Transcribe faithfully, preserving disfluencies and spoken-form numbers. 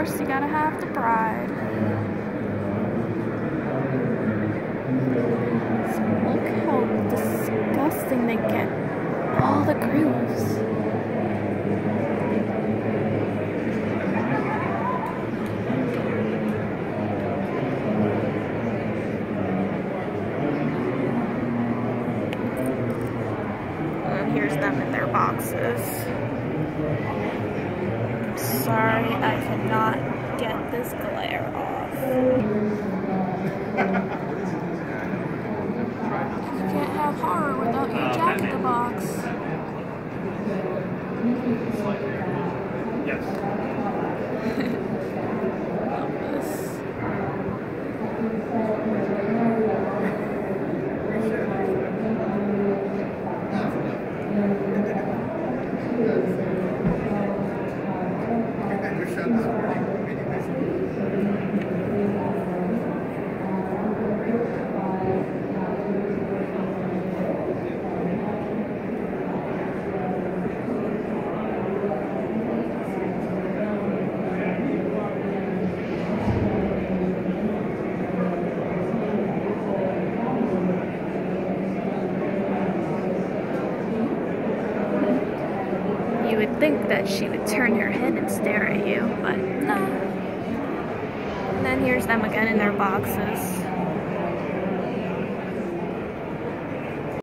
course, you gotta have the bride. So look how disgusting they get all the grooves. And here's them in their boxes. Sorry, I cannot get this glare off. You can't have horror without your Jack in the Box. Yes. Love this. You would think that she would turn her head and stare at you, but no. And then here's them again in their boxes.